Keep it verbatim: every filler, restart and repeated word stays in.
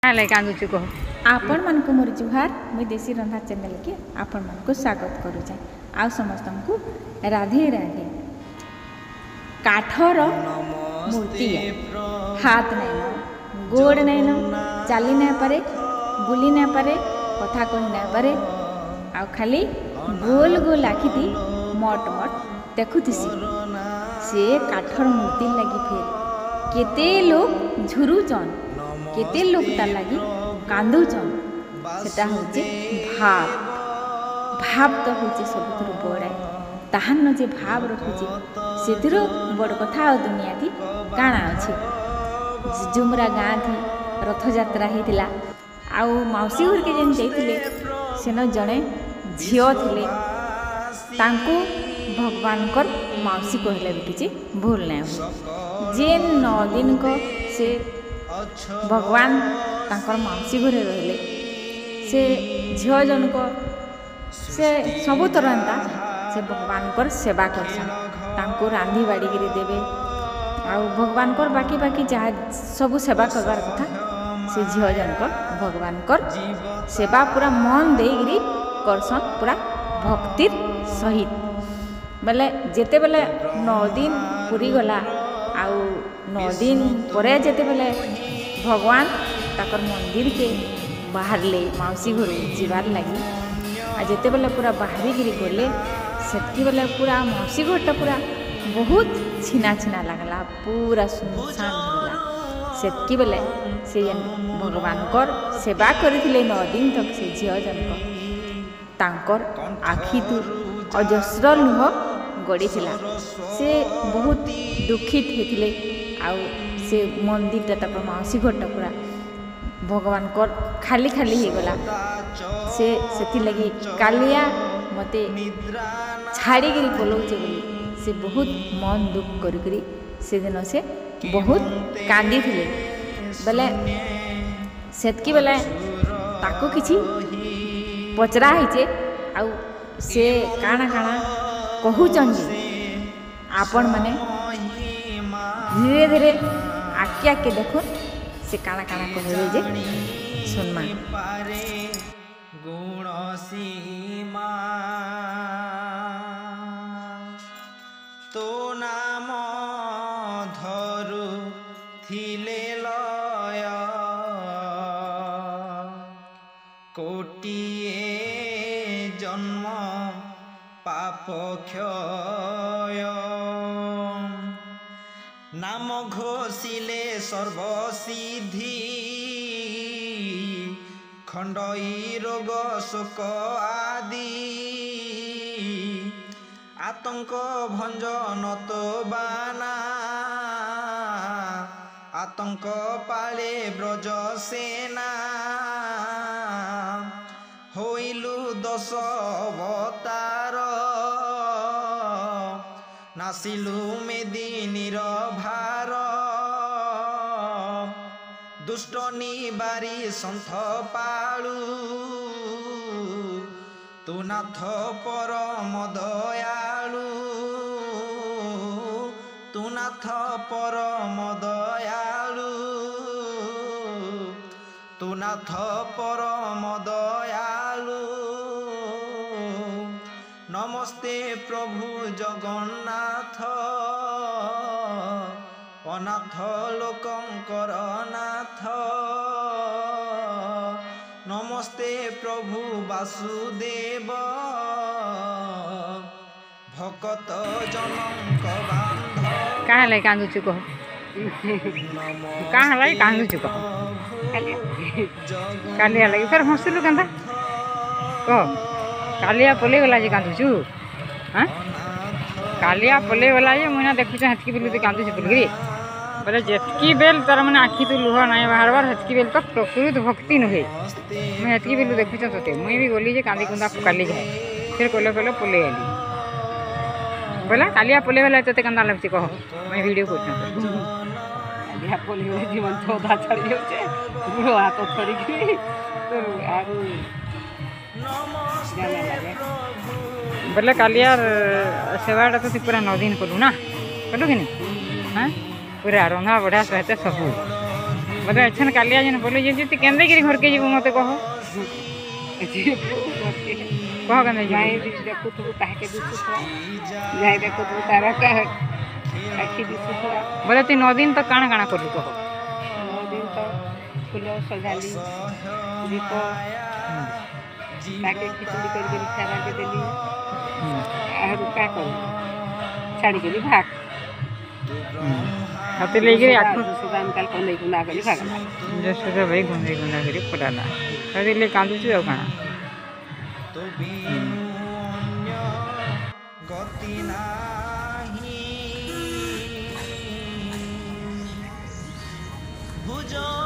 कांदुचु कह आपण मन को मोर जुहार मुई देसी रंधा चैनल के आपण मन को स्वागत करूँ आ समस्त को राधे राधे। काठर मूर्ति हाथ नहीं न गोड़ नहीं न चली नहीं पारे बुली नहीं पारे कथा कही नहीं पारे आ खाली गोल गोल आखि दी मट मट देखुथिसी से काठर मूर्ति लगी फिर केते लोग झुरुचन केते लोग तार लगी कांदुचन सेटा होचे भाव भाव तो होचे सबुठु बड़ा ताहान जे भाव रखुचे सेतिर बड़ कथा दुनिया थी काना अच्छे जुमरा गाँ थी रथ यात्रा होता आउ मौसी घर के जेन जाइथिले सेन जड़े झियो थिले तांको भगवान कर मौसी कहले भी किसी भूल नहीं हुए जेन नौ दिन को से भगवान तांकर मौसी घरे रहिले से झियो जन को से सबु तरंता से भगवान कर सेवा करसन तांको रांधी बाड़ी गिरी देवे आ भगवान कर बाकी बाकी जहाँ सबु सेवा करवार कथा से झियो जन को भगवान कर सेवा पूरा मन दे गिरी करसन पूरा भक्तिर सहित बेले जेते बेले नौ दिन पूरी गला आउ नौ दिन पर जेते बेले भगवान ताकर मंदिर के बाहर ले मौसी घर जीवार लगी आ जेते बेले पूरा बाहरी गिरी गले सेतकी बेले पूरा मौसी घरटा पूरा बहुत छिना छिना लगला पूरा सुनसान होला सेतकी बेले से भगवान कर सेवा करथिले नौ दिन तक से झियो जनक तांकर आखि तु अजस्र लुह गड़ी थिला से बहुत दुखित होते आउ से मंदिरटा तक मौसी घरटा पूरा भगवान कर खाली खाली हो गला से सेथि लगी कालिया मते छाड़ी गिरी पलोचे बोली से बहुत मन दुख करी करी से दिन से बहुत कांदी थिले बेले सेतकी बेले ताको किछि पचरा हिचे आउ से काना काना कहूचन जे आपण माने धीरे धीरे आके आके देखो से काना काना कहबे जे सुनमा गुण सीमा तो नाम धरु थिले लय कोटिए जन्म पाप क्षय नाम घोषिले सर्वसिद्धि खंडई रोग शोक आदि आतंक भंजन तो बाना आतंक पाले ब्रज सेना होइलु दश अवतार नासिलु मेदिनीर भार दुष्ट निबारी सन्थ पालु तु नाथ परम दयालु तु नाथ परम दयालु तु नाथ परम दयालु नमस्ते प्रभु जगन्नाथ अनाथ लोकंकर नाथ नमस्ते प्रभु वासुदेव भक्त जनक बांधव कहाँ लाई कांदुचु कह कहाँ लाई कांदुचु कह कालिया लगी फिर हंसलु केंता कह कालिया पले गला जे कांदुचु हाँ कालिया पले गला जे मुना देखुछ हतकी बेलु तो कांदुचु बोलगिरी बोले जेतकी बेल तार मैंने आखि तो लुह ना बाहर बार हतकी बेल तो प्रकृत भक्ति नुहे मुझे हतकी बेलु देखुछ तोते मुई भी गली जे कांदी कुंदा काली जाए फिर कहले कहले पले आली बोला कालिया पले गला तोते कंदा लगछि कह मैं वीडियो करछ कालिया पले गला जीवन चौदा छड़ी होचे बुढ़ो हाथ थड़ी की तो आरु बोले कालिया सेवाटा तो पूरा नौ दिन कलु ना कलु कि नहीं हाँ पूरा रंधा बढ़ा सहित सब बोले अच्छा कालिया जेन बोले जे तू केंदे गिरी घर के जीव मते कह कह केंदे जीव देखु तू ताके दिसु जाय देखु तू तारा का आखि दिसु बोले तू नौ दिन तक काना काना करलु कह नौ दिन तो फूल सजाली दीप ताके खिचड़ी कर के खाना के देली आरु का कर छाड़ी के भाग हाथे लेके आखु सुदान काल को नहीं गुना गली भागला जैसे से भाई गुंडे गुंडा करी पड़ाला हाथे ले कांदु छु काना गति नाही भुजो